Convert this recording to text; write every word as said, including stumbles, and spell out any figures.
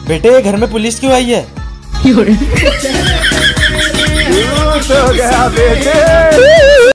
बेटे घर में पुलिस क्यों आई है? हो गया बेटे।